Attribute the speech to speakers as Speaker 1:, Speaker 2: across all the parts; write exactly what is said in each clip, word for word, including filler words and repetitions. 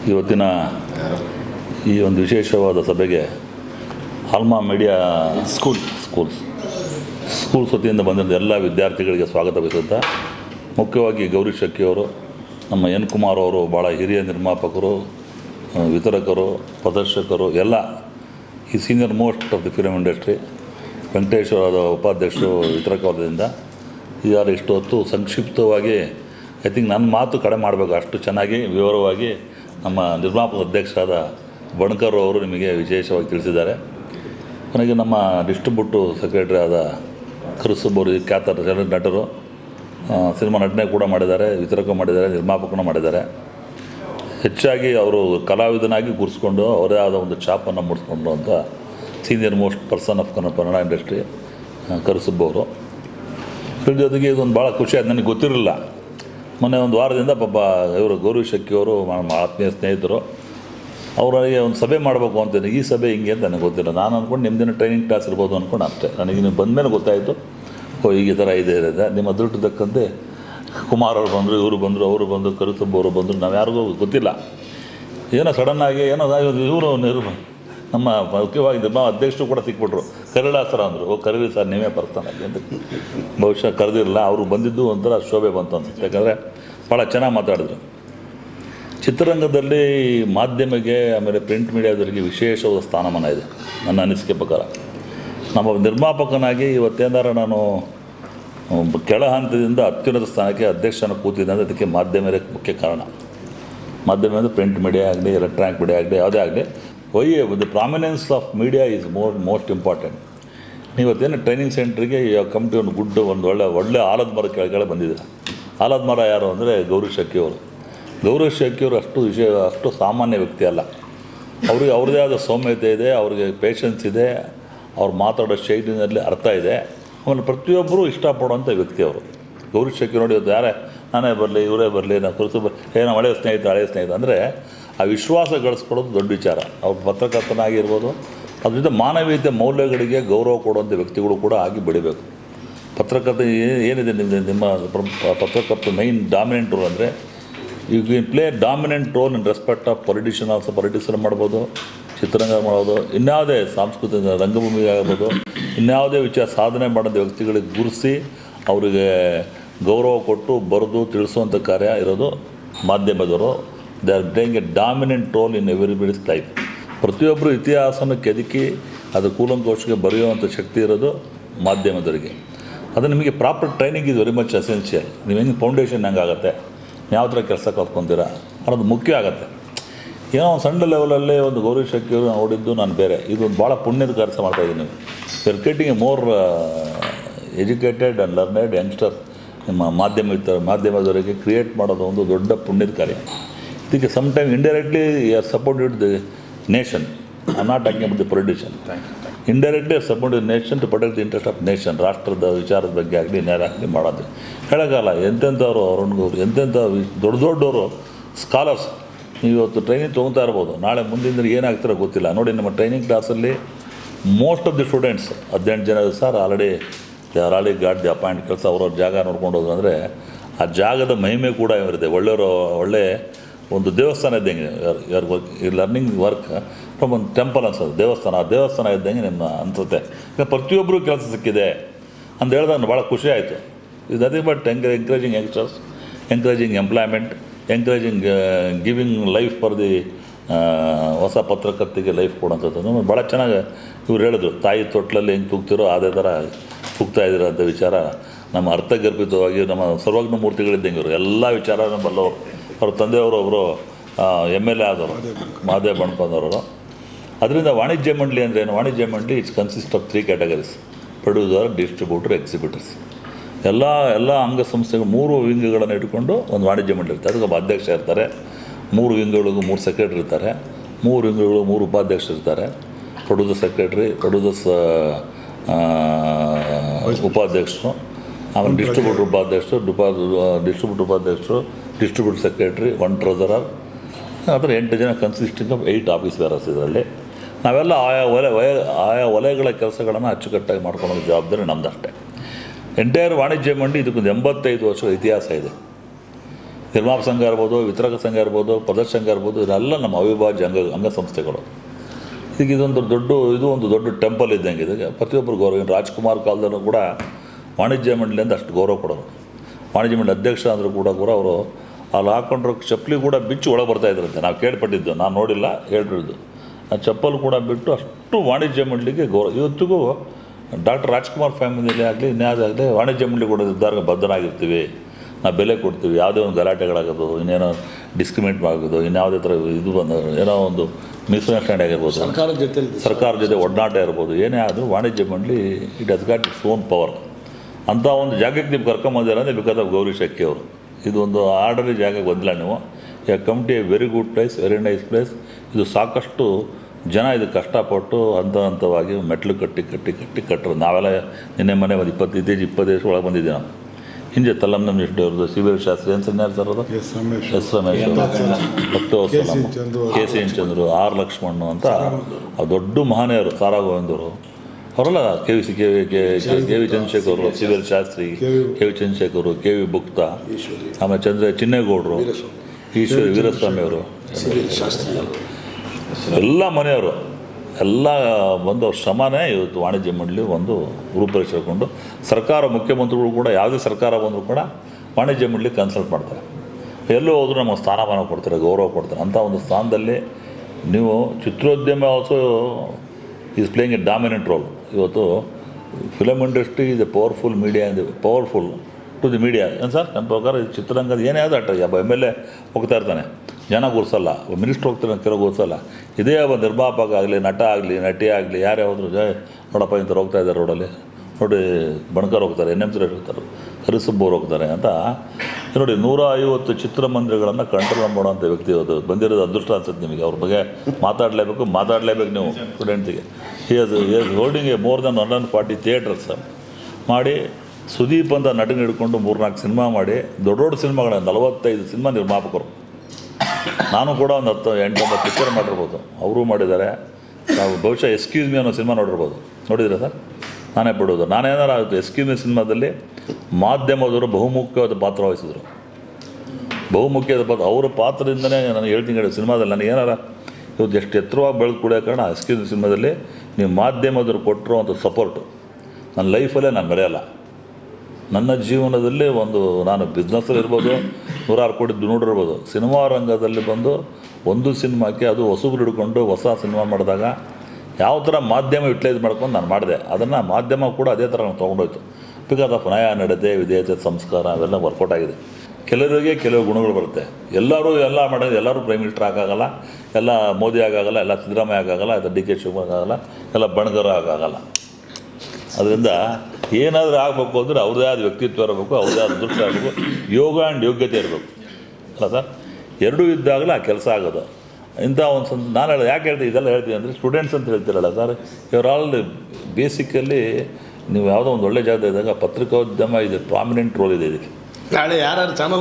Speaker 1: ಇವತ್ತಿನ ಈ ಒಂದು ವಿಶೇಷವಾದ ಸಭೆಗೆ Alma media school schools schools ವತಿಯಿಂದ ಬಂದಿದ್ದ ಎಲ್ಲ ವಿದ್ಯಾರ್ಥಿಗಳಿಗೆ ಸ್ವಾಗತ ಬಯಸುತ್ತಾ, ಮುಖ್ಯವಾಗಿ ಗೌರಿ ಶೆಟ್ಟಿಯವರು, ನಮ್ಮ ಎನ್ ಕುಮಾರ್ ಅವರು ಭಾಳ ಹಿರಿಯ ನಿರ್ಮಾಪಕರು, ವಿತರಕರು, ಪ್ರದರ್ಶಕರು ಎಲ್ಲ ಈ senior most of the film industry. ವೆಂಕಟೇಶ್ವರದ ಉಪಾಧ್ಯಕ್ಷರು ವಿತರಕ ವರ್ಗದಿಂದ ಇದಾರು ಇಷ್ಟು ಹೊತ್ತು ಸಂಕ್ಷಿಪ್ತವಾಗಿ ಐ ಥಿಂಕ್ ನನ್ನ ಮಾತು ಕಡಿಮೆ ಮಾಡಬೇಕು, ಅಷ್ಟು ಚೆನ್ನಾಗಿ ವಿವರವಾಗಿ ನಮ್ಮ ನಿರ್ಮಾಪಕ ಅಧ್ಯಕ್ಷರಾದ ಬಣಕರ್ ಅವರು ನಿಮಗೆ ವಿಶೇಷವಾಗಿ ತಿಳಿಸಿದ್ದಾರೆ. ನನಗೆ ನಮ್ಮ ಡಿಸ್ಟ್ರಿಬ್ಯೂಟು ಸೆಕ್ರೆಟರಿ ಆದ ಕರುಸುಬ್ಬರು ಖ್ಯಾತ ನಟರು, ಸಿನಿಮಾ ನಟನೆ ಕೂಡ ಮಾಡಿದ್ದಾರೆ, ವಿತರಕ ಮಾಡಿದ್ದಾರೆ, ನಿರ್ಮಾಪಕನೂ ಮಾಡಿದ್ದಾರೆ. ಹೆಚ್ಚಾಗಿ ಅವರು ಕಲಾವಿದನಾಗಿ ಗುರುಸ್ಕೊಂಡು ಅವರೇ ಆದ ಒಂದು ಛಾಪನ್ನು ಮೂಡಿಸ್ಕೊಂಡು ಅಂತ senior most person of Kannada Kannada industry ಕರುಸುಬ್ಬವರು. ಇದ್ರ ಜೊತೆಗೆ ಇದೊಂದು ಭಾಳ ಖುಷಿ ಆಯ್ತು, ನನಗೆ ಗೊತ್ತಿರಲಿಲ್ಲ. ಮೊನ್ನೆ ಒಂದು ವಾರದಿಂದ ಪಾಪ ಇವರು ಗೌರಿ ಶೆಟ್ಟಿಯವರು ನಮ್ಮ ಆತ್ಮೀಯ ಸ್ನೇಹಿತರು, ಅವರಿಗೆ ಒಂದು ಸಭೆ ಮಾಡಬೇಕು ಅಂತೇನೆ. ಈ ಸಭೆ ಹಿಂಗೆ ಅಂತ ನನಗೆ ಗೊತ್ತಿಲ್ಲ. ನಾನು ಅಂದ್ಕೊಂಡು ನಿಮ್ಮದಿನ ಟ್ರೈನಿಂಗ್ ಕ್ಲಾಸ್ ಇರ್ಬೋದು ಅಂದ್ಕೊಂಡು ಅಷ್ಟೇ. ನನಗೆ ನೀವು ಬಂದ ಮೇಲೆ ಗೊತ್ತಾಯಿತು, ಓ ಈಗ ಥರ ಇದೆ ಇದೆ. ನಿಮ್ಮ ಅದೃಷ್ಟ ತಕ್ಕಂತೆ ಕುಮಾರ್ ಅವರು ಬಂದರು, ಇವರು ಬಂದರು, ಅವರು ಬಂದರು, ಕರುಸುಬ್ಬವರು ಬಂದರು. ನಾವು ಯಾರಿಗೂ ಗೊತ್ತಿಲ್ಲ, ಏನೋ ಸಡನ್ನಾಗಿ ಏನೋ ಇವರು ನಿರ್ ನಮ್ಮ ಮುಖ್ಯವಾಗಿ ನಮ್ಮ ಅಧ್ಯಕ್ಷರು ಕೂಡ ಸಿಕ್ಬಿಟ್ರು. ಕರಿಳ ಸರ್ ಅಂದರು. ಓ ಕರೀಲಿ ಸರ್, ನೀವೇ ಬರ್ತಾನೆ ಅಂತ. ಬಹುಶಃ ಕರೆದಿರಲಿಲ್ಲ, ಅವರು ಬಂದಿದ್ದು ಒಂಥರ ಶೋಭೆ ಬಂತು ಅಂತ. ಯಾಕಂದರೆ ಭಾಳ ಚೆನ್ನಾಗಿ ಮಾತಾಡಿದ್ರು. ಚಿತ್ರರಂಗದಲ್ಲಿ ಮಾಧ್ಯಮಕ್ಕೆ ಆಮೇಲೆ ಪ್ರಿಂಟ್ ಮೀಡಿಯಾದವರಿಗೆ ವಿಶೇಷವಾದ ಸ್ಥಾನಮಾನ ಇದೆ ನನ್ನ ಅನಿಸಿಕೆ ಪ್ರಕಾರ. ನಮ್ಮ ನಿರ್ಮಾಪಕನಾಗಿ ಇವತ್ತೇನಾರ ನಾನು ಕೆಳ ಹಂತದಿಂದ ಅತ್ಯುನ್ನತ ಸ್ಥಾನಕ್ಕೆ ಅಧ್ಯಕ್ಷನ ಕೂತಿದ್ದೆ ಅಂದರೆ ಅದಕ್ಕೆ ಮಾಧ್ಯಮವೇ ಮುಖ್ಯ ಕಾರಣ. ಮಾಧ್ಯಮ ಅಂದರೆ ಪ್ರಿಂಟ್ ಮೀಡಿಯಾ ಆಗಲಿ, ಎಲೆಕ್ಟ್ರಾನಿಕ್ ಮೀಡಿಯಾ ಆಗಲಿ, ಯಾವುದೇ ಆಗಲಿ, why the prominence of media is more most important. ನೀವತ್ತೇನು ಟ್ರೈನಿಂಗ್ ಸೆಂಟ್ರಿಗೆ ಕಮ್ ಟು ಒಂದು ಗುಡ್ ಒಂದು ಒಳ್ಳೆ ಒಳ್ಳೆ ಆಲದ ಮರ ಕೆಳಗಡೆ ಬಂದಿದ್ದೀರ. ಆಲದ ಮರ ಯಾರು ಅಂದರೆ ಗೌರಿ ಶೆಟ್ಟಿಯವರು. ಗೌರಿ ಶೆಟ್ಟಿಯವರು ಅಷ್ಟು ವಿಷಯ ಅಷ್ಟು ಸಾಮಾನ್ಯ ವ್ಯಕ್ತಿ ಅಲ್ಲ. ಅವ್ರಿಗೆ ಅವ್ರದ್ದೇ ಆದ ಸೌಮ್ಯತೆ ಇದೆ, ಅವ್ರಿಗೆ ಪೇಷನ್ಸ್ ಇದೆ, ಅವ್ರು ಮಾತಾಡೋ ಶೈಲಿನಲ್ಲಿ ಅರ್ಥ ಇದೆ. ಆಮೇಲೆ ಪ್ರತಿಯೊಬ್ಬರೂ ಇಷ್ಟಪಡುವಂಥ ವ್ಯಕ್ತಿ ಅವರು. ಗೌರಿ ಶೆಟ್ಟಿ ನೋಡಿ, ಇವತ್ತು ಯಾರೇ ನಾನೇ ಬರಲಿ, ಇವರೇ ಬರಲಿ, ನಾನು ಕುರಿತು ಬ ಏನೋ ಹಳೆಯ ಸ್ನೇಹಿತ ಹಳೆಯ ಸ್ನೇಹಿತ ಅಂದರೆ ಆ ವಿಶ್ವಾಸ ಗಳಿಸ್ಕೊಡೋದು ದೊಡ್ಡ ವಿಚಾರ. ಅವ್ರು ಪತ್ರಕರ್ತನಾಗಿರ್ಬೋದು, ಅದರಿಂದ ಮಾನವೀಯತೆ ಮೌಲ್ಯಗಳಿಗೆ ಗೌರವ ಕೊಡುವಂಥ ವ್ಯಕ್ತಿಗಳು ಕೂಡ ಆಗಿ ಬೆಳಿಬೇಕು. ಪತ್ರಕರ್ತ ಏನಿದೆ ನಿಮ್ಮ ನಿಮ್ಮ ಪತ್ರಕರ್ತ ಮೈನ್ ಡಾಮಿನೆಂಟ್ ರೋಲ್ ಅಂದರೆ you can play dominant role in respect of politician also. Politician ಮಾಡ್ಬೋದು, ಚಿತ್ರರಂಗ ಮಾಡೋದು, ಇನ್ಯಾವುದೇ ಸಾಂಸ್ಕೃತಿಕ ರಂಗಭೂಮಿ ಆಗ್ಬೋದು, ಇನ್ಯಾವುದೇ ವಿಚಾರ ಸಾಧನೆ ಮಾಡೋಂಥ ವ್ಯಕ್ತಿಗಳಿಗೆ ಗುರುಸಿ ಅವರಿಗೆ ಗೌರವ ಕೊಟ್ಟು ಬರೆದು ತಿಳಿಸುವಂಥ ಕಾರ್ಯ ಇರೋದು ಮಾಧ್ಯಮದವರು. They are playing a dominant role in everybody's life. ಪ್ರತಿಯೊಬ್ಬರು ಇತಿಹಾಸನ ಕೆದಕಿ ಅದು ಕೂಲಂಕಷಕ್ಕೆ ಬರೆಯುವಂಥ ಶಕ್ತಿ ಇರೋದು ಮಾಧ್ಯಮದವರಿಗೆ. ಅದು ನಿಮಗೆ ಪ್ರಾಪರ್ ಟ್ರೈನಿಂಗ್ ಇದು ವೆರಿ ಮಚ್ ಎಸೆನ್ಷಿಯಲ್. ನೀವು ಹೆಂಗೆ ಫೌಂಡೇಶನ್ ಹೆಂಗಾಗತ್ತೆ, ಯಾವ ಥರ ಕೆಲಸ ಕಲ್ತ್ಕೊತೀರಾ ಅನ್ನೋದು ಮುಖ್ಯ ಆಗುತ್ತೆ. ಏನೋ ಒಂದು ಸಣ್ಣ ಲೆವೆಲಲ್ಲೇ ಒಂದು ಗೌರಿ ಶೆಟ್ಟಿಯವರು ನೋಡಿದ್ದು ನಾನು ಬೇರೆ. ಇದೊಂದು ಭಾಳ ಪುಣ್ಯದ ಕೆಲಸ ಮಾಡ್ತಾಯಿದ್ದೀನಿ. ನೀವು you are getting a more educated and learned youngster. ನಿಮ್ಮ ಮಾಧ್ಯಮ ಮಾಧ್ಯಮದವರಿಗೆ ಕ್ರಿಯೇಟ್ ಮಾಡೋದು ಒಂದು ದೊಡ್ಡ ಪುಣ್ಯದ ಕಾರ್ಯ. ಇದಕ್ಕೆ some time indirectly you are supported the nation. I am not talking about the politician. Indirectly are support the nation to protect the interest of nation. ರಾಷ್ಟ್ರದ ವಿಚಾರದ ಬಗ್ಗೆ ಆಗಲಿ ನೇರ ಆಗಲಿ ಮಾಡೋದು ಹೇಳೋಕ್ಕಲ್ಲ. ಎಂತೆಂಥವ್ರು ಅವ್ರನ್ಗೂ ಎಂತೆಂಥ ದೊಡ್ಡ ದೊಡ್ಡವರು ಸ್ಕಾಲರ್ಸ್ ನೀವು ಇವತ್ತು ಟ್ರೈನಿಂಗ್ ತೊಗೊತಾ ಇರ್ಬೋದು, ನಾಳೆ ಮುಂದಿನ ಏನಾಗ್ತಾರೋ ಗೊತ್ತಿಲ್ಲ. ನೋಡಿ, ನಮ್ಮ ಟ್ರೈನಿಂಗ್ ಕ್ಲಾಸಲ್ಲಿ ಮೋಸ್ಟ್ ಆಫ್ ದಿ ಸ್ಟೂಡೆಂಟ್ಸ್ ಹದಿನೆಂಟು ಜನ sir already already got the appoint ಕೆಲಸ ಅವ್ರವ್ರ ಜಾಗ ನೋಡ್ಕೊಂಡು ಹೋದ್ರು. ಅಂದರೆ ಆ ಜಾಗದ ಮಹಿಮೆ ಕೂಡ ಇರುತ್ತೆ. ಒಳ್ಳೆಯವರು ಒಳ್ಳೆ ಒಂದು ದೇವಸ್ಥಾನ ಇದ್ದಂಗೆ ಯಾರು ವರ್ಕ್ ಈ ಲರ್ನಿಂಗ್ ವರ್ಕ್ ಫ್ರಮ್ ಒಂದು ಟೆಂಪಲ್ ಅನ್ಸೋದು. ದೇವಸ್ಥಾನ ಆ ದೇವಸ್ಥಾನ ಇದ್ದಂಗೆ ನಿಮ್ಮ ಅನ್ಸುತ್ತೆ. ಪ್ರತಿಯೊಬ್ಬರು ಕೆಲಸ ಸಿಕ್ಕಿದೆ ಅಂತ ಹೇಳಿದಾಗ ಭಾಳ ಖುಷಿ ಆಯಿತು. ಇದು nothing but encourage encouraging youngsters, encouraging employment, encouraging giving life for the ಹೊಸ ಪತ್ರಕರ್ತೆಗೆ ಲೈಫ್ ಕೊಡೋಂಥದ್ದು ಭಾಳ ಚೆನ್ನಾಗಿ ಇವ್ರು ಹೇಳಿದ್ರು. ತಾಯಿ ತೊಟ್ಲಲ್ಲಿ ಹೆಂಗೆ ತೂಗ್ತಿರೋ ಅದೇ ಥರ ತೂಗ್ತಾ ಇದ್ದೀರ ಅಂತ ವಿಚಾರ ನಮ್ಮ ಅರ್ಥಗರ್ಭಿತವಾಗಿ ನಮ್ಮ ಸರ್ವಜ್ಞ ಮೂರ್ತಿಗಳಿದ್ದಂಗೆ ಇವರು ಎಲ್ಲ ವಿಚಾರನ ಬಲ್ಲವರು. ಅವ್ರ ತಂದೆಯವರು ಒಬ್ಬರು ಎಮ್ ಎಲ್ ಎ ಆದವರು, ಮಹಾದೇವ್ ಬಣ್ಪಂದವರು. ಅದರಿಂದ ವಾಣಿಜ್ಯ ಮಂಡಳಿ ಅಂದರೆ ಏನು? ವಾಣಿಜ್ಯ ಮಂಡಳಿ it's consist of three categories: producer, distributor, exhibitors. ಎಲ್ಲ ಎಲ್ಲ ಅಂಗಸಂಸ್ಥೆಗಳು ಮೂರು ವಿಂಗ್ಗಳನ್ನು ಇಟ್ಕೊಂಡು ಒಂದು ವಾಣಿಜ್ಯ ಮಂಡಳಿ ಇರ್ತಾರೆ. ಅದಕ್ಕೆ ಒಬ್ಬ ಅಧ್ಯಕ್ಷ ಇರ್ತಾರೆ. ಮೂರು ವಿಂಗ್ಗಳಿಗೂ ಮೂರು ಸೆಕ್ರೆಟ್ರಿ ಇರ್ತಾರೆ. ಮೂರು ವಿಂಗ್ಗಳು ಮೂರು ಉಪಾಧ್ಯಕ್ಷರು ಇರ್ತಾರೆ. ಪ್ರೊಡ್ಯೂಸರ್ ಸೆಕ್ರೆಟ್ರಿ, ಪ್ರೊಡ್ಯೂಸರ್ಸ್ ಉಪಾಧ್ಯಕ್ಷರು, ಆಮೇಲೆ ಡಿಸ್ಟ್ರಿಬ್ಯೂಟರ್ ಉಪಾಧ್ಯಕ್ಷರು, ಡಿಪಾ ಡಿಸ್ಟ್ರಿಬ್ಯೂಟರ್ ಉಪಾಧ್ಯಕ್ಷರು, ಡಿಸ್ಟ್ರಿಬ್ಯೂಟರ್ ಸೆಕ್ರೆಟ್ರಿ, ಒನ್ ಟ್ರೆಸರರ್. ಆ ಥರ ಎಂಟು ಜನ consisting of eight office bearers ಇದರಲ್ಲಿ. ನಾವೆಲ್ಲ ಆಯಾ ವಲಯ ವಯ ಆಯಾ ವಲಯಗಳ ಕೆಲಸಗಳನ್ನು ಅಚ್ಚುಕಟ್ಟಾಗಿ ಮಾಡ್ಕೊಳ್ಳೋ ಜವಾಬ್ದಾರಿ ನಮ್ಮದಷ್ಟೇ. ಎಂಟೈರ್ ವಾಣಿಜ್ಯ ಮಂಡಳಿ ಇದಕ್ಕೊಂದು ಎಂಬತ್ತೈದು ವರ್ಷದ ಇತಿಹಾಸ ಇದೆ. ನಿರ್ಮಾಪಕ ಸಂಘ ಇರ್ಬೋದು, ವಿತರಕ ಸಂಘ ಇರ್ಬೋದು, ಪ್ರದರ್ಶಕ ಸಂಘ ಇರ್ಬೋದು, ಇದೆಲ್ಲ ನಮ್ಮ ಅವಿಭಾಜ್ಯ ಅಂಗ ಅಂಗಸಂಸ್ಥೆಗಳು. ಈಗ ಇದೊಂದು ದೊಡ್ಡ ಇದು ಒಂದು ದೊಡ್ಡ ಟೆಂಪಲ್ ಇದ್ದಂಗೆ ಇದೆ. ಪ್ರತಿಯೊಬ್ಬರು ಗೌರವ. ರಾಜ್ಕುಮಾರ್ ಕಾಲದಲ್ಲೂ ಕೂಡ ವಾಣಿಜ್ಯ ಮಂಡಳಿಯಿಂದ ಅಷ್ಟು ಗೌರವ ಕೊಡೋರು. ವಾಣಿಜ್ಯ ಮಂಡಳಿ ಅಧ್ಯಕ್ಷ ಅಂದರೂ ಕೂಡ ಕೂಡ ಅವರು ಅಲ್ಲಿ ಹಾಕೊಂಡ್ರೆ ಚಪ್ಪಲಿ ಕೂಡ ಬಿಚ್ಚು ಒಳಗೆ ಬರ್ತಾಯಿದ್ರಂತೆ. ನಾವು ಕೇಳ್ಪಟ್ಟಿದ್ದು, ನಾನು ನೋಡಿಲ್ಲ, ಹೇಳಿರೋದು. ಆ ಚಪ್ಪಲ್ ಕೂಡ ಬಿಟ್ಟು ಅಷ್ಟು ವಾಣಿಜ್ಯ ಮಂಡಳಿಗೆ ಗೌರವ. ಇವತ್ತಿಗೂ ಡಾಕ್ಟರ್ ರಾಜ್ಕುಮಾರ್ ಫ್ಯಾಮಿಲಿಯಲ್ಲಿ ಆಗಲಿ ಇನ್ಯಾವುದಾಗಲಿ ವಾಣಿಜ್ಯ ಮಂಡಳಿ ಕೂಡ ನಿರ್ಧಾರ ಬದ್ಧನಾಗಿರ್ತೀವಿ, ನಾವು ಬೆಲೆ ಕೊಡ್ತೀವಿ. ಯಾವುದೇ ಒಂದು ಗಲಾಟೆಗಳಾಗೋದು, ಇನ್ನೇನೋ ಡಿಸ್ಕ್ರಿಮಿನೇಟ್ ಆಗೋದು, ಇನ್ಯಾವುದೇ ಥರ ಇದು ಬಂದು ಏನೋ ಒಂದು ಮಿಸ್ಅಂಡರ್ಸ್ಟ್ಯಾಂಡ್ ಆಗಿರ್ಬೋದು,
Speaker 2: ಸರ್ಕಾರದ ಜೊತೆ
Speaker 1: ಸರ್ಕಾರದ ಜೊತೆ ಒಡನಾಟ ಇರ್ಬೋದು, ಏನೇ ಆದರೂ ವಾಣಿಜ್ಯ ಮಂಡಳಿ it has got its own power. ಅಂಥ ಒಂದು ಜಾಗಕ್ಕೆ ನೀವು ಕರ್ಕೊಂಬಂದಿರ ಅಂದರೆ ಬಿಕಾಸ್ ಆಫ್ ಗೌರಿ ಶೆಟ್ಟಿ ಅವರು. ಇದು ಒಂದು ಆರ್ಡರಿ ಜಾಗಕ್ಕೆ ಬಂದಿಲ್ಲ ನೀವು. You come to a very good place, very nice place. ಇದು ಸಾಕಷ್ಟು ಜನ ಇದು ಕಷ್ಟಪಟ್ಟು ಹಂತ ಹಂತವಾಗಿ ಮೆಟ್ಲು ಕಟ್ಟಿ ಕಟ್ಟಿ ಕಟ್ಟಿ ಕಟ್ಟರು. ನಾವೆಲ್ಲ ನಿನ್ನೆ ಮನೆ ಒಂದು ಇಪ್ಪತ್ತೈದು ಇಪ್ಪತ್ತು ದೇಶ ಒಳಗೆ ಬಂದಿದ್ದೀವಿ ನಾವು. ಹಿಂದೆ ತಲ್ಲಮ್ನಂ ಎಷ್ಟು ಅವ್ರದ್ದು, ಸಿ ವಿ ಶಾಸ್ತ್ರಿ ಏನು ಸನ್ಯಾರ ಸರ್ ಅದು, S Ramesh Bhaktavatsala, K C N Chandru, R Lakshman ಅಂತ ದೊಡ್ಡ ಮಹನೀಯರು, ಸಾರಾ ಗೋವಿಂದರು ಅವರೆಲ್ಲ, K V C K V K K V Chandrashekhar, C V Shastri, K V Chandrashekhar, K V ಭುಕ್ತ, ಆಮೇಲೆ ಚಂದ್ರ ಚಿನ್ನೇಗೌಡರು, ಈಶ್ವರಿ ವೀರಸ್ವಾಮಿ ಅವರು, ಎಲ್ಲ ಮನೆಯವರು ಎಲ್ಲ ಬಂದು ಅವ್ರ ಶ್ರಮನೇ ಇವತ್ತು ವಾಣಿಜ್ಯ ಮಂಡಳಿ ಒಂದು ರೂಪುರೇಷೆಕೊಂಡು ಸರ್ಕಾರ, ಮುಖ್ಯಮಂತ್ರಿಗಳು ಕೂಡ ಯಾವುದೇ ಸರ್ಕಾರ ಬಂದರೂ ಕೂಡ ವಾಣಿಜ್ಯ ಮಂಡಳಿ ಕನ್ಸಲ್ಟ್ ಮಾಡ್ತಾರೆ. ಎಲ್ಲೋ ಹೋದರೂ ನಮಗೆ ಸ್ಥಾನಮಾನ ಕೊಡ್ತಾರೆ, ಗೌರವ ಕೊಡ್ತಾರೆ. ಅಂಥ ಒಂದು ಸ್ಥಾನದಲ್ಲಿ ನೀವು ಚಿತ್ರೋದ್ಯಮ also is playing a dominant role. ಇವತ್ತು film industry is a powerful media, powerful to the media. ಏನು ಸರ್ ನಮ್ಮ ಪ್ರಕಾರ ಚಿತ್ರರಂಗದ ಏನೇ ಆದ ಅಟ್ಟ ಒಬ್ಬ ಎಮ್ ಎಲ್ ಎ ಹೋಗ್ತಾ ಇರ್ತಾನೆ, ಜನ ಗುರ್ಸಲ್ಲ. ಒಬ್ಬ ಮಿನಿಸ್ಟ್ರ್ ಹೋಗ್ತಾನೆ, ಕೆಲವು ಗುರ್ಸಲ್ಲ. ಇದೇ ಒಬ್ಬ ನಿರ್ಮಾಪಕ ಆಗಲಿ, ನಟ ಆಗಲಿ, ನಟಿ ಆಗಲಿ, ಯಾರೇ ಹೋದ್ರು ಜಯ ನೋಡಪ್ಪ ಇಂಥವ್ರು ಹೋಗ್ತಾ ಇದ್ದಾರೆ ರೋಡಲ್ಲಿ ನೋಡಿ, ಬಣಕರ್ ಹೋಗ್ತಾರೆ, ಎನ್ ಎಮ್ ಸುರೇಶ್ ಹೋಗ್ತಾರೆ, ಹರಿಸುಬ್ಬವ್ರು ಹೋಗ್ತಾರೆ ಅಂತ ನೋಡಿ. ನೂರ ಐವತ್ತು ಚಿತ್ರಮಂದಿರಗಳನ್ನು ಕಂಟ್ರೋಲ್ ಮಾಡೋವಂಥ ವ್ಯಕ್ತಿ ಅದು ಬಂದಿರೋದು ಅದೃಷ್ಟ ಅನ್ಸುತ್ತೆ ನಿಮಗೆ. ಅವ್ರ ಬಗ್ಗೆ ಮಾತಾಡಲೇಬೇಕು ಮಾತಾಡಲೇಬೇಕು ನೀವು ಸ್ಟೂಡೆಂಟ್ಸಿಗೆ. ಹಿ has he has holding a more then one hundred forty theatres ಮಾಡಿ, ಸುದೀಪ್ ಅಂತ ನಟನ ಹಿಡ್ಕೊಂಡು ಮೂರ್ನಾಲ್ಕು ಸಿನಿಮಾ ಮಾಡಿ, ದೊಡ್ಡ ದೊಡ್ಡ ಸಿನಿಮಾಗಳ ನಲವತ್ತೈದು ಸಿನಿಮಾ ನಿರ್ಮಾಪಕರು. ನಾನು ಕೂಡ ಒಂದು ಹತ್ತು ಎಂಟೊಂಬತ್ತು ಪಿಕ್ಚರ್ ಮಾಡಿರ್ಬೋದು, ಅವರು ಮಾಡಿದ್ದಾರೆ. ನಾವು ಬಹುಶಃ ಎಸ್ಕ್ಯೂಸ್ ಮಿ ಅನ್ನೋ ಸಿನಿಮಾ ನೋಡಿರ್ಬೋದು, ನೋಡಿದ್ರೆ ಸರ್ ನಾನೇ ಬಿಡೋದು. ನಾನೇನಾರು ಆಯಿತು ಎಸ್ಕ್ಯೂಸ್ ಮಿ ಸಿನಿಮಾದಲ್ಲಿ ಮಾಧ್ಯಮದವರು ಬಹುಮುಖ್ಯವಾದ ಪಾತ್ರ ವಹಿಸಿದ್ರು. ಬಹುಮುಖ್ಯವಾದ ಪಾತ್ರ ಅವರ ಪಾತ್ರದಿಂದಲೇ ನಾನು ಹೇಳ್ತೀನಿ ಹೇಳಿ ಸಿನಿಮಾದಲ್ಲಿ ನನಗೆ ಏನಾರ ಇವತ್ತು ಎಷ್ಟು ಎತ್ತರವಾಗಿ ಬೆಳೆದು ಕೂಡೋ ಕಾರಣ ಎಸ್ಕ್ಯೂಸ್ ಮಿ ಸಿನಿಮಾದಲ್ಲಿ ನೀವು ಮಾಧ್ಯಮದವರು ಕೊಟ್ಟಿರೋ ಅಂಥ ಸಪೋರ್ಟು ನನ್ನ ಲೈಫಲ್ಲೇ ನಾನು ಮರೆಯಲ್ಲ. ನನ್ನ ಜೀವನದಲ್ಲಿ ಒಂದು ನಾನು ಬಿಸ್ನೆಸ್ಸಲ್ಲಿ ಇರ್ಬೋದು, ನೂರಾರು ಕೋಟಿ ನೋಡಿರ್ಬೋದು, ಸಿನಿಮಾ ರಂಗದಲ್ಲಿ ಬಂದು ಒಂದು ಸಿನಿಮಾಕ್ಕೆ ಅದು ಹೊಸಬ್ರು ಹಿಡ್ಕೊಂಡು ಹೊಸ ಸಿನಿಮಾ ಮಾಡಿದಾಗ ಯಾವ ಥರ ಮಾಧ್ಯಮ ಯುಟಿಲೈಸ್ ಮಾಡ್ಕೊಂಡು ನಾನು ಮಾಡಿದೆ, ಅದನ್ನು ಮಾಧ್ಯಮ ಕೂಡ ಅದೇ ಥರ ನಾನು ತೊಗೊಂಡೋಯ್ತು. ಬಿಕಾಸ್ ಆಫ್ ನ್ಯಾಯ, ನಡತೆ, ವಿಧೇಯತೆ, ಸಂಸ್ಕಾರ ಅವೆಲ್ಲ ವರ್ಕೌಟ್ ಆಗಿದೆ. ಕೆಲವರಿಗೆ ಕೆಲವು ಗುಣಗಳು ಬರುತ್ತೆ. ಎಲ್ಲರೂ ಎಲ್ಲ ಮಾಡೋದು, ಎಲ್ಲರೂ ಪ್ರೈಮ್ ಮಿನಿಸ್ಟರ್ ಆಗೋಲ್ಲ, ಎಲ್ಲ ಮೋದಿ ಆಗೋಲ್ಲ, ಎಲ್ಲ ಸಿದ್ದರಾಮಯ್ಯ ಆಗೋಲ್ಲ, ಅಥವಾ ಡಿ ಕೆ ಶಿವಕುಮಾರ್ ಆಗೋಲ್ಲ, ಎಲ್ಲ ಬಣಗರ ಆಗೋಲ್ಲ. ಅದರಿಂದ ಏನಾದರೂ ಆಗಬೇಕು ಅಂದರೆ ಅವ್ರದ್ದೇ ಆದ ವ್ಯಕ್ತಿತ್ವ ಇರಬೇಕು, ಅವ್ರದ್ದೇ ಆದ ದೃಷ್ಟಿ ಆಗಬೇಕು, ಯೋಗ ಆ್ಯಂಡ್ ಯೋಗ್ಯತೆ ಇರಬೇಕು ಅಲ್ಲ ಸರ್. ಎರಡೂ ಇದ್ದಾಗಲೇ ಆ ಕೆಲಸ ಆಗೋದು. ಇಂಥ ಒಂದು ಸಂದ ನಾನು ಹೇಳೋದು ಯಾಕೆ ಹೇಳ್ತೀನಿ ಇದೆಲ್ಲ ಹೇಳ್ತೀನಿ ಅಂದರೆ ಸ್ಟೂಡೆಂಟ್ಸ್ ಅಂತ ಹೇಳ್ತಿರಲ್ಲ ಸರ್, ಇವ್ರು ಆಲ್ ಬೇಸಿಕಲ್ಲಿ ನೀವು ಯಾವುದೋ ಒಂದು ಒಳ್ಳೆ ಜಾಗದ ಇದ್ದಾಗ ಪತ್ರಿಕೋದ್ಯಮ ಇದೆ, ಪ್ರಾಮಿನೆಂಟ್ ರೋಲ್ ಇದೆ ಇದಕ್ಕೆ.
Speaker 2: ನಾಳೆ ಯಾರು ಚಾನಲ್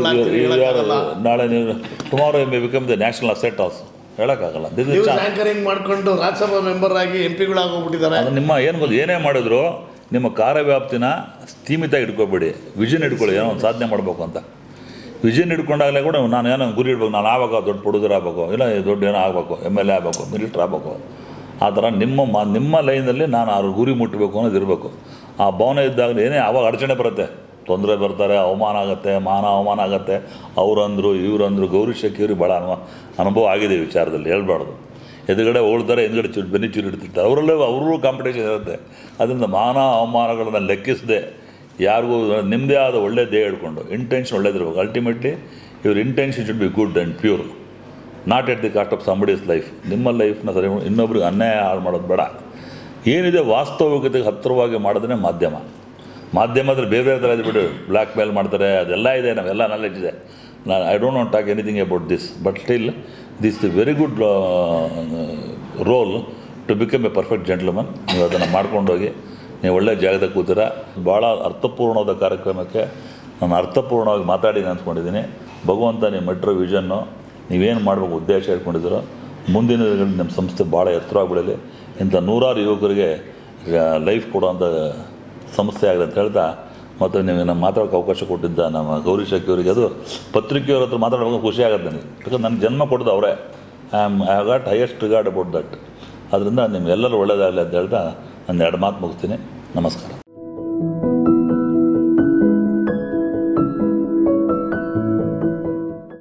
Speaker 1: ನಾಳೆ ನೀವು tomorrow may become the national asset also ಹೇಳೋಕ್ಕಾಗಲ್ಲ.
Speaker 2: ಆ್ಯಂಕರಿಂಗ್ ಮಾಡ್ಕೊಂಡು ರಾಜ್ಯಸಭಾ ಮೆಂಬರ್ ಆಗಿ ಎಂ ಪಿಗಳಾಗೋಗ್ಬಿಟ್ಟಿದ್ದಾರೆ.
Speaker 1: ಅದು ನಿಮ್ಮ ಏನು ಗೊತ್ತು, ಏನೇ ಮಾಡಿದ್ರು ನಿಮ್ಮ ಕಾರ್ಯವ್ಯಾಪ್ತಿನ ಸೀಮಿತ ಇಟ್ಕೊಬೇಡಿ, ವಿಷನ್ ಇಟ್ಕೊಳ್ಳಿ. ಏನೋ ಒಂದು ಸಾಧನೆ ಮಾಡಬೇಕು ಅಂತ ವಿಷನ್ ಇಟ್ಕೊಂಡಾಗಲೇ ಕೂಡ ನಾನು ಏನೋ ಗುರಿ ಇಡ್ಬೇಕು, ನಾನು ಆವಾಗ ದೊಡ್ಡ ಪ್ರೊಡ್ಯೂಸರ್ ಆಗಬೇಕು, ಇಲ್ಲ ದೊಡ್ಡ ಏನೋ ಆಗಬೇಕು, ಎಮ್ ಎಲ್ ಎ ಆಗಬೇಕು, ಮಿನಿಸ್ಟರ್ ಆಗಬೇಕು. ಆ ಥರ ನಿಮ್ಮ ಮಾ ನಿಮ್ಮ ಲೈನಲ್ಲಿ ನಾನು ಅವ್ರ ಗುರಿ ಮುಟ್ಟಬೇಕು ಅನ್ನೋದು ಇರಬೇಕು. ಆ ಭಾವನೆ ಇದ್ದಾಗ ಏನೇ ಆವಾಗ ಅಡಚಣೆ ಬರುತ್ತೆ, ತೊಂದರೆ ಬರ್ತಾರೆ, ಅವಮಾನ ಆಗುತ್ತೆ, ಮಾನ ಅವಮಾನ ಆಗುತ್ತೆ. ಅವರಂದರು ಇವರಂದರು ಗೌರಿ ಶೆಟ್ಟಿಯವ್ರಿಗೆ ಭಾಳ ಅನುಭವ ಅನುಭವ ಆಗಿದೆ ಈ ವಿಚಾರದಲ್ಲಿ, ಹೇಳ್ಬಾರ್ದು. ಎದುರುಗಡೆ ಹೋಳ್ತಾರೆ, ಹಿಂದುಗಡೆ ಚೂರು ಬೆನ್ನಿ ಚೂರು ಇಡ್ತಿರ್ತಾರೆ, ಅವರಲ್ಲೇ ಅವ್ರಿಗೂ ಕಾಂಪಿಟೇಷನ್ ಇರುತ್ತೆ. ಅದರಿಂದ ಮಾನ ಅವಮಾನಗಳನ್ನು ಲೆಕ್ಕಿಸದೆ ಯಾರಿಗೂ ನಿಮ್ಮದೇ ಆದ ಒಳ್ಳೆ ದೇಹ ಹಿಡ್ಕೊಂಡು ಇಂಟೆನ್ಷನ್ ಒಳ್ಳೇದಿರ್ಬೇಕು. ಅಲ್ಟಿಮೇಟ್ಲಿ ಇವ್ರ intention should be good and pure, not at the cost of somebody's life. ನಿಮ್ಮ ಲೈಫ್ನ ಸರಿ ಇನ್ನೊಬ್ರಿಗೆ ಅನ್ಯಾಯ ಹಾಳು ಮಾಡೋದು ಬೇಡ. ಏನಿದೆ ವಾಸ್ತವಿಕತೆಗೆ ಹತ್ತಿರವಾಗಿ ಮಾಡೋದೇ ಮಾಧ್ಯಮ. ಮಾಧ್ಯಮದಲ್ಲಿ ಬೇರೆ ಬೇರೆ ಥರ ಇದೆ ಬಿಡು, ಬ್ಲ್ಯಾಕ್ ಮೇಲ್ ಮಾಡ್ತಾರೆ, ಅದೆಲ್ಲ ಇದೆ, ನಾವೆಲ್ಲ ನಾಲೆಡ್ಜ್ ಇದೆ. ನಾನು I don't not talk anything about this, but still this the very good role to become a perfect gentleman. ನೀವು ಅದನ್ನು ಮಾಡ್ಕೊಂಡೋಗಿ ನೀವು ಒಳ್ಳೆಯ ಜಾಗದಾಗ ಕೂತೀರ. ಭಾಳ ಅರ್ಥಪೂರ್ಣವಾದ ಕಾರ್ಯಕ್ರಮಕ್ಕೆ ನಾನು ಅರ್ಥಪೂರ್ಣವಾಗಿ ಮಾತಾಡಿ ಅಂದ್ಕೊಂಡಿದ್ದೀನಿ. ಭಗವಂತ ನಿಮ್ಮ ಮೆಟ್ರೋ ವಿಷನ್ನು ನೀವೇನು ಮಾಡಬೇಕು ಉದ್ದೇಶ ಇಟ್ಕೊಂಡಿದ್ದೀರೋ ಮುಂದಿನ ದಿನಗಳಲ್ಲಿ ನಮ್ಮ ಸಂಸ್ಥೆ ಭಾಳ ಎತ್ತರವಾಗಿ ಬೆಳೀಲಿ. ಇಂಥ ನೂರಾರು ಯುವಕರಿಗೆ ಲೈಫ್ ಕೊಡುವಂಥ ಸಂಸ್ಥೆ ಆಗಲಿ ಅಂತ ಹೇಳ್ತಾ ಮತ್ತು ನೀವು ನಮ್ಮ ಮಾತಾಡೋಕ್ಕೆ ಅವಕಾಶ ಕೊಟ್ಟಿದ್ದ ನಮ್ಮ ಗೌರಿ ಶೆಟ್ಟಿ ಅವರಿಗೆ, ಅದು ಪತ್ರಿಕೆಯವ್ರ ಹತ್ರ ಮಾತಾಡುವಾಗ ಖುಷಿ ಆಗುತ್ತೆ ನನಗೆ. ಯಾಕಂದ್ರೆ ನನಗೆ ಜನ್ಮ ಕೊಡೋದು ಅವರೇ. I am I got highest regard about that. ಅದರಿಂದ ನಿಮ್ಗೆಲ್ಲರೂ ಒಳ್ಳೆಯದಾಗಲಿ ಅಂತ ಹೇಳ್ತಾ ನಾನು ಎರಡು ಮಾತು ಮುಗಿಸ್ತೀನಿ. ನಮಸ್ಕಾರ.